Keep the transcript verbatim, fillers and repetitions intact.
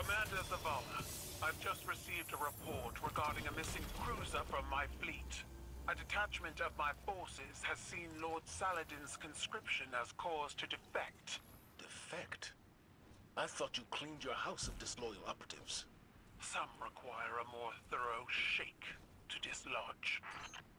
Commander Zavala, I've just received a report regarding a missing cruiser from my fleet. A detachment of my forces has seen Lord Saladin's conscription as cause to defect. Defect? I thought you cleaned your house of disloyal operatives. Some require a more thorough shake to dislodge.